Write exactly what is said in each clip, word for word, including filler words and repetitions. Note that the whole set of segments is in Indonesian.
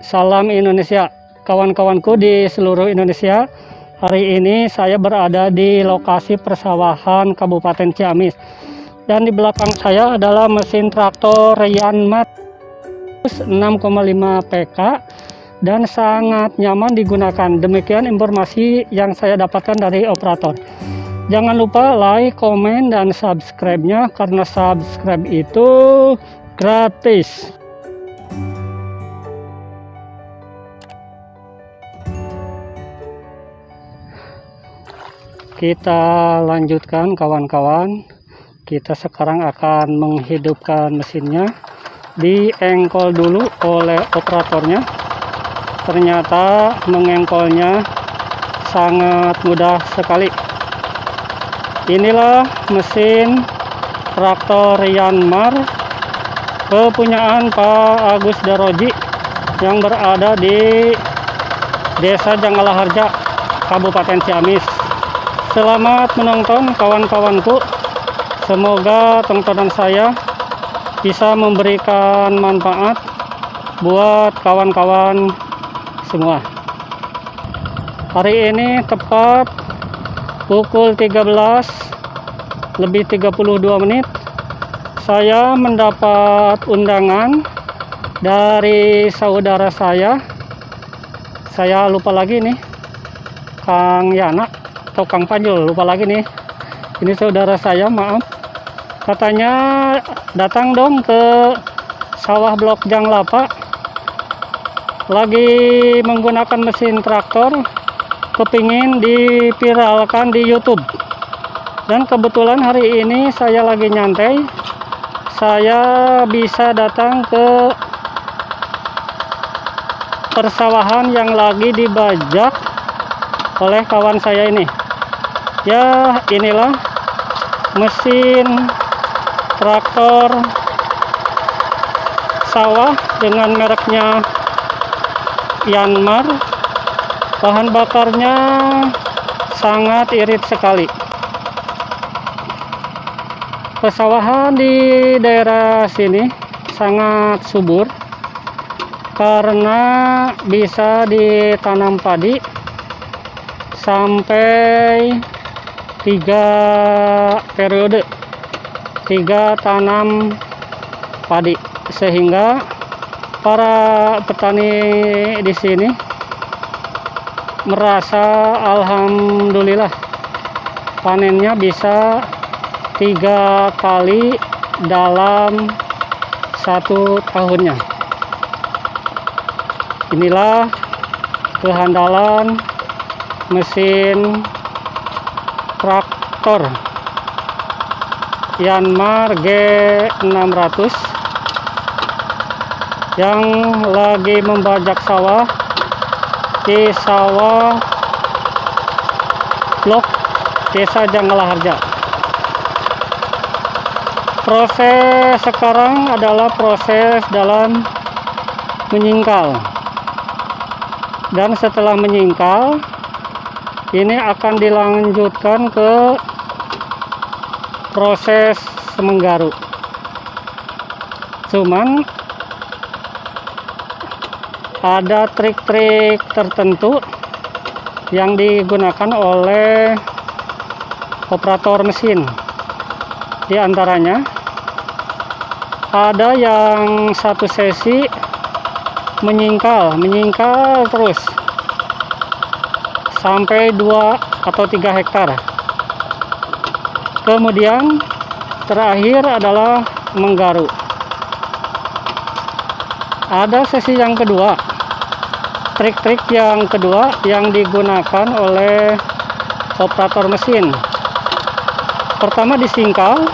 Salam Indonesia, kawan-kawanku di seluruh Indonesia. Hari ini saya berada di lokasi persawahan Kabupaten Ciamis, dan di belakang saya adalah mesin traktor Yanmar enam koma lima P K dan sangat nyaman digunakan. Demikian informasi yang saya dapatkan dari operator. Jangan lupa like, komen, dan subscribe-nya, karena subscribe itu gratis. Kita lanjutkan kawan-kawan. Kita sekarang akan menghidupkan mesinnya. Diengkol dulu oleh operatornya. Ternyata mengengkolnya sangat mudah sekali. Inilah mesin traktor Yanmar kepunyaan Pak Agus Daroji yang berada di Desa Janggalaharja, Kabupaten Ciamis. Selamat menonton kawan-kawanku. Semoga tontonan saya bisa memberikan manfaat buat kawan-kawan semua. Hari ini tepat pukul tiga belas lebih tiga puluh dua menit. Saya mendapat undangan dari saudara saya. Saya lupa lagi nih, Kang Yana atau Kang Panjul, lupa lagi nih. Ini saudara saya, maaf. Katanya datang dong ke sawah blok Janglapa. Lagi menggunakan mesin traktor, kepingin dipiralkan di YouTube. Dan kebetulan hari ini saya lagi nyantai. Saya bisa datang ke persawahan yang lagi dibajak oleh kawan saya ini. Ya, inilah mesin traktor sawah dengan mereknya Yanmar. Bahan bakarnya sangat irit sekali. Pesawahan di daerah sini sangat subur karena bisa ditanam padi sampai tiga periode, tiga tanam padi, sehingga para petani di sini merasa alhamdulillah panennya bisa tiga kali dalam satu tahunnya. Inilah kehandalan mesin traktor Yanmar G enam ratus yang lagi membajak sawah di sawah blok Desa Janggalaharja. Proses sekarang adalah proses dalam menyingkal, dan setelah menyingkal ini akan dilanjutkan ke proses semenggaru. Cuman ada trik-trik tertentu yang digunakan oleh operator mesin. Di antaranya ada yang satu sesi menyingkal, menyingkal terus sampai dua atau tiga hektar. Kemudian terakhir adalah menggaru. Ada sesi yang kedua, trik-trik yang kedua yang digunakan oleh operator mesin. Pertama disingkal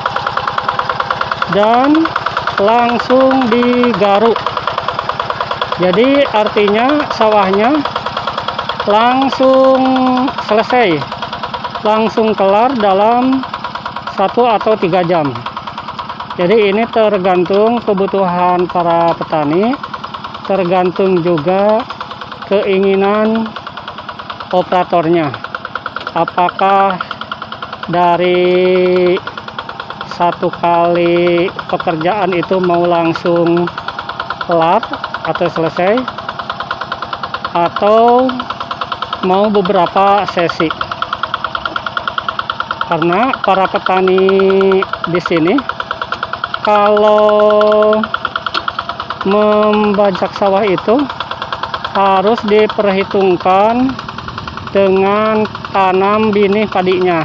dan langsung digaru. Jadi artinya sawahnya langsung selesai, langsung kelar dalam satu atau tiga jam. Jadi ini tergantung kebutuhan para petani, tergantung juga keinginan operatornya. Apakah dari satu kali pekerjaan itu mau langsung kelar atau selesai, atau mau beberapa sesi. Karena para petani di sini kalau membajak sawah itu harus diperhitungkan dengan tanam benih padinya.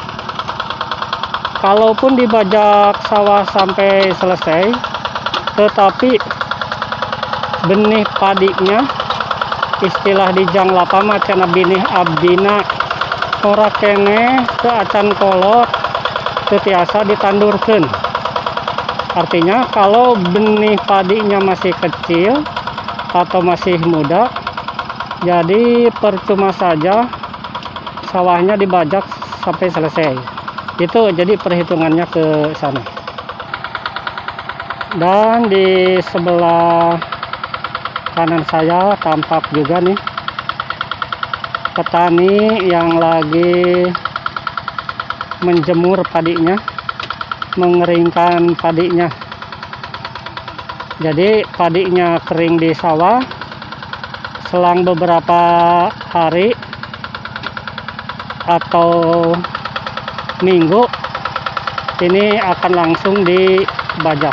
Kalaupun dibajak sawah sampai selesai, tetapi benih padinya, istilah di janglapa macana benih abdina ora kene ke acan kolot tetiasa ditandurkeun. Artinya kalau benih padinya masih kecil atau masih muda, jadi percuma saja sawahnya dibajak sampai selesai. Itu jadi perhitungannya ke sana. Dan di sebelah kanan saya tampak juga nih petani yang lagi menjemur padinya, mengeringkan padinya. Jadi padinya kering di sawah, selang beberapa hari atau minggu ini akan langsung dibajak.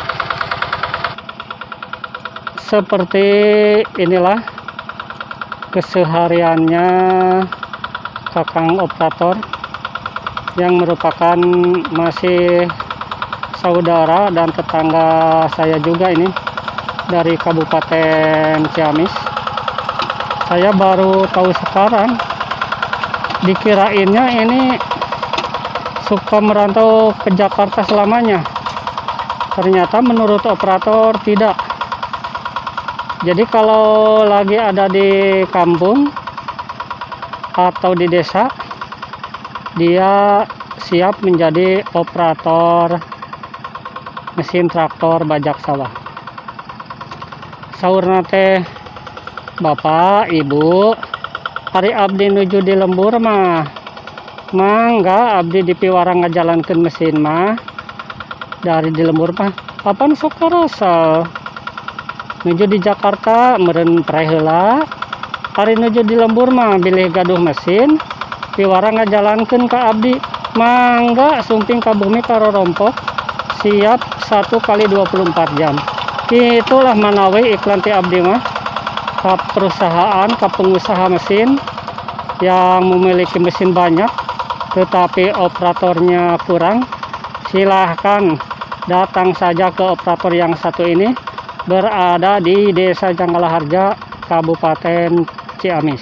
Seperti inilah kesehariannya kakang operator yang merupakan masih saudara dan tetangga saya juga ini dari Kabupaten Ciamis. Saya baru tahu sekarang, dikirainnya ini suka merantau ke Jakarta selamanya. Ternyata menurut operator tidak. Jadi kalau lagi ada di kampung atau di desa, dia siap menjadi operator mesin traktor bajak sawah. Saurna teh, Bapak, Ibu, hari abdi nuju di lembur mah mangga abdi di piwara ngajalankeun mesin mah dari di lembur mah papan sok karasa nuju di Jakarta meureun prae heula, hari nuju di lembur mah bilih gaduh mesin piwara ngajalankeun ka abdi mangga sumping ka bumi karorompok siap satu kali dua puluh empat jam. Itulah manawi iklan ti abdi mah ka perusahaan, ka pengusaha mesin yang memiliki mesin banyak tetapi operatornya kurang. Silahkan datang saja ke operator yang satu ini, berada di Desa Janggalaharja, Kabupaten Ciamis.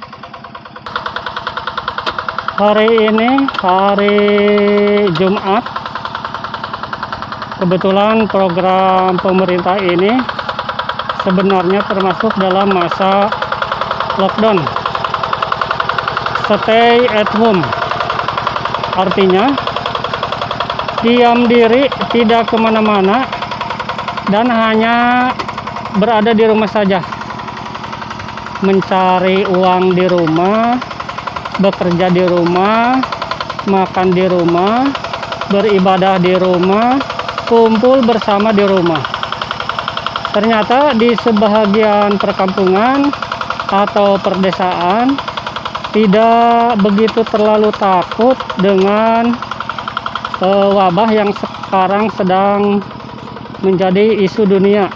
Hari ini hari Jumat, kebetulan program pemerintah ini sebenarnya termasuk dalam masa lockdown, stay at home. Artinya diam diri, tidak kemana-mana, dan hanya berada di rumah saja, mencari uang di rumah, bekerja di rumah, makan di rumah, beribadah di rumah, kumpul bersama di rumah. Ternyata di sebahagian perkampungan atau perdesaan tidak begitu terlalu takut dengan uh, wabah yang sekarang sedang menjadi isu dunia.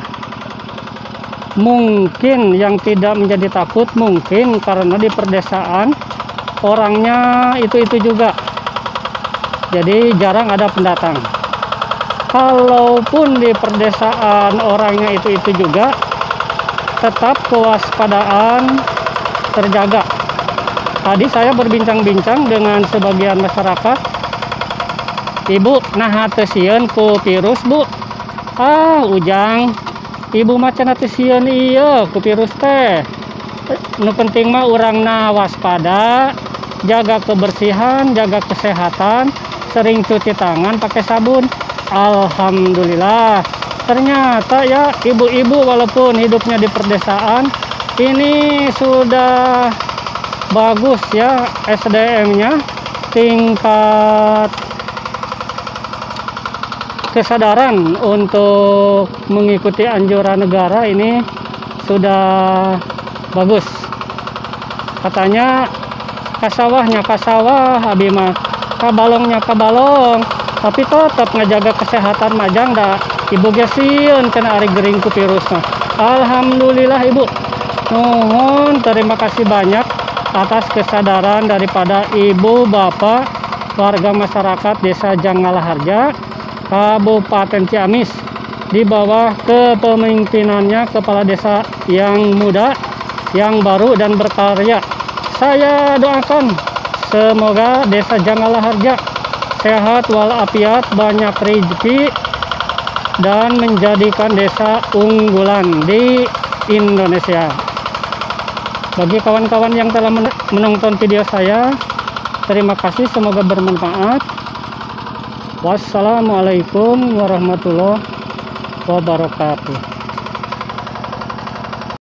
Mungkin yang tidak menjadi takut mungkin karena di perdesaan orangnya itu-itu juga, jadi jarang ada pendatang. Kalaupun di perdesaan orangnya itu-itu juga, tetap kewaspadaan terjaga. Tadi saya berbincang-bincang dengan sebagian masyarakat. Ibu, nah teu sieun ku virus, Bu? Ah, ujang. Ibu macan teu sieun ieu ku virus teh. Nu penting mah urangna waspada, jaga kebersihan, jaga kesehatan, sering cuci tangan pakai sabun. Alhamdulillah. Ternyata ya ibu-ibu walaupun hidupnya di perdesaan, ini sudah bagus ya S D M-nya, tingkat kesadaran untuk mengikuti anjuran negara ini sudah bagus. Katanya kasawahnya kasawah, abi mah kabalongnya kabalong, tapi tetap ngejaga kesehatan majang dah. Ibu gesieun kena ari gering ku virus mah. Alhamdulillah Ibu. Nuhun, terima kasih banyak atas kesadaran daripada Ibu Bapak warga masyarakat Desa Janggalaharja, Kabupaten Ciamis, di bawah kepemimpinannya Kepala Desa yang muda, yang baru dan berkarya. Saya doakan semoga Desa Janggalaharja sehat walafiat, banyak rezeki, dan menjadikan desa unggulan di Indonesia. Bagi kawan-kawan yang telah menonton video saya, terima kasih, semoga bermanfaat. Wassalamualaikum warahmatullahi wabarakatuh.